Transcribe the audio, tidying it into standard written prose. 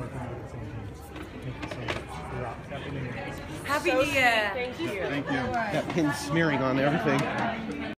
working with the same team. Thank you so much for your Happy New Year. Happy New Year. Thank you. Thank you. Got pins smearing on everything.